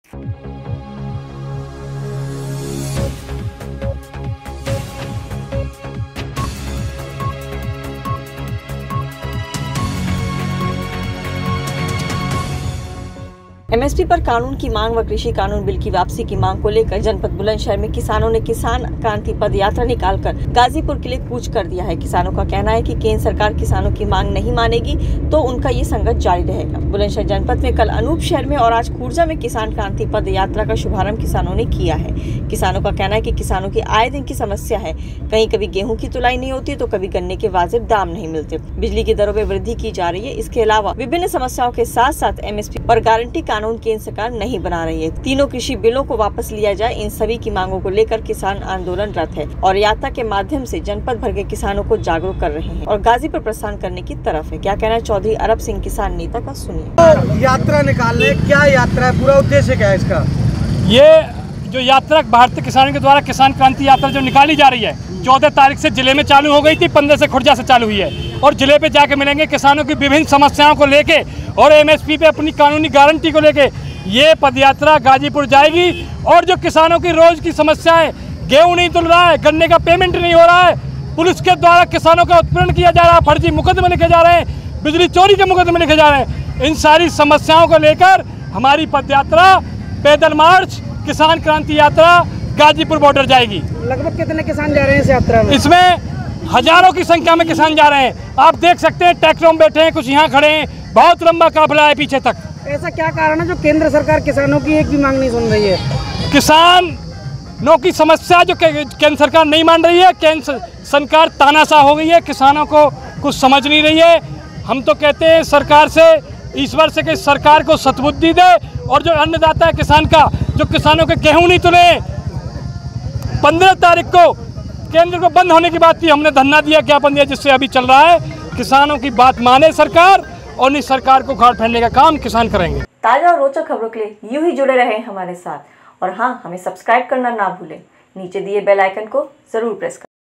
MSP पर कानून की मांग व कृषि कानून बिल की वापसी की मांग को लेकर जनपद बुलंदशहर में किसानों ने किसान क्रांति पद यात्रा निकालकर गाजीपुर के लिए कूच कर दिया है। किसानों का कहना है कि केंद्र सरकार किसानों की मांग नहीं मानेगी तो उनका ये संघर्ष जारी रहेगा। बुलंदशहर जनपद में कल अनूप शहर में और आज खुर्जा में किसान क्रांति पद यात्रा का शुभारंभ किसानों ने किया है। किसानों का कहना है कि किसानों की आए दिन की समस्या है, कहीं कभी गेहूँ की तुलाई नहीं होती तो कभी गन्ने के वाजिब दाम नहीं मिलते, बिजली की दरों में वृद्धि की जा रही है। इसके अलावा विभिन्न समस्याओं के साथ साथ एमएसपी और गारंटी कानून केंद्र सरकार नहीं बना रही है। तीनों कृषि बिलों को वापस लिया जाए, इन सभी की मांगों को लेकर किसान आंदोलनरत है और यात्रा के माध्यम से जनपद भर के किसानों को जागरूक कर रहे हैं और गाजीपुर प्रस्थान करने की तरफ है। क्या कहना है चौधरी अरब सिंह किसान नेता का, सुनिए। यात्रा निकालने क्या यात्रा है, पूरा उद्देश्य क्या है इसका? ये जो यात्रा भारतीय किसानों के द्वारा किसान क्रांति यात्रा जो निकाली जा रही है 14 तारीख से जिले में चालू हो गई थी, 15 से खुर्जा से चालू हुई है और जिले पे जाके मिलेंगे किसानों की विभिन्न समस्याओं को लेके और एमएसपी पे अपनी कानूनी गारंटी को लेके ये पदयात्रा गाजीपुर जाएगी। और जो किसानों की रोज की समस्याएं, गेहूं नहीं तुल रहा है, गन्ने का पेमेंट नहीं हो रहा है, पुलिस के द्वारा किसानों का उत्पीड़न किया जा रहा है, फर्जी मुकदमे लिखे जा रहे हैं, बिजली चोरी के मुकदमे लिखे जा रहे हैं, इन सारी समस्याओं को लेकर हमारी पदयात्रा पैदल मार्च किसान क्रांति यात्रा गाजीपुर बॉर्डर जाएगी। लगभग कितने किसान जा रहे हैं इस यात्रा में? इसमें हजारों की संख्या में किसान जा रहे हैं। आप देख सकते हैं ट्रैक्टरों में बैठे हैं, कुछ यहाँ खड़े हैं, बहुत लंबा काफिला है पीछे तक। ऐसा क्या कारण है जो केंद्र सरकार किसानों की एक भी मांग नहीं सुन रही है? किसानों की समस्या जो केंद्र सरकार नहीं मान रही है, केंद्र सरकार तानाशाह हो गई है, किसानों को कुछ समझ नहीं रही है। हम तो कहते हैं सरकार से, ईश्वर से कि सरकार को सद्बुद्धि दे और जो अन्नदाता है किसान का, जो किसानों के गेहूं नहीं तुले, 15 तारीख को केंद्र को बंद होने की बात थी, हमने धरना दिया, ज्ञापन दिया, जिससे अभी चल रहा है। किसानों की बात माने सरकार और इस सरकार को गाड़ फेरने का काम किसान करेंगे। ताजा और रोचक खबरों के लिए यूं ही जुड़े रहें हमारे साथ और हाँ, हमें सब्सक्राइब करना ना भूलें। नीचे दिए बेल आइकन को जरूर प्रेस करें।